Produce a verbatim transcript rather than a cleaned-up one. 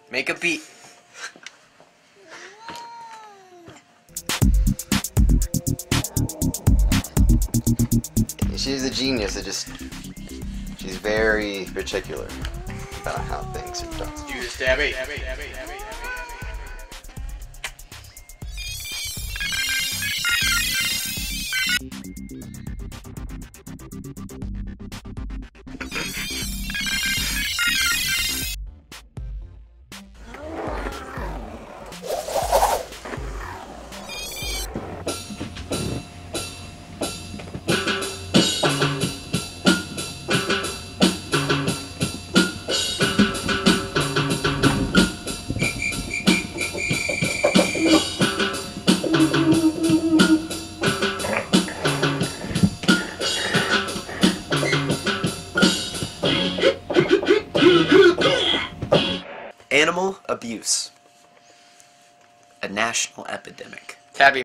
Make a beat. She's a genius. It just, she's very particular about how things are done. Do the stabby. Animal abuse. A national epidemic. Tabby.